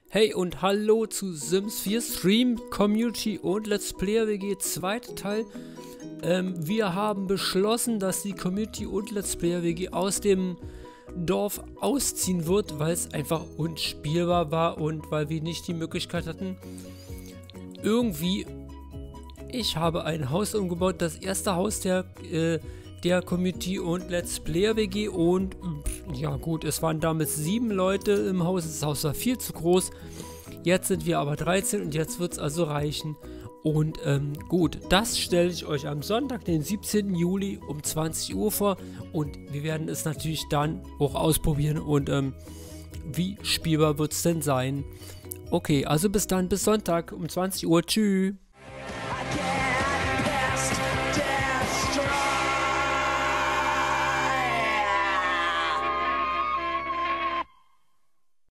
Hey und hallo zu Sims 4 Stream, Community und Let's Player WG, zweiter Teil. Wir haben beschlossen, dass die Community und Let's Player WG aus dem Dorf ausziehen wird, weil es einfach unspielbar war und weil wir nicht die Möglichkeit hatten, irgendwie... Ich habe ein Haus umgebaut, das erste Haus der Community und Let's Player WG und ja gut, es waren damals 7 Leute im Haus, das Haus war viel zu groß, jetzt sind wir aber 13 und jetzt wird es also reichen und gut, das stelle ich euch am Sonntag, den 17. Juli um 20 Uhr vor und wir werden es natürlich dann auch ausprobieren und wie spielbar wird es denn sein? Okay, also bis dann, bis Sonntag um 20 Uhr, tschüss! Yeah.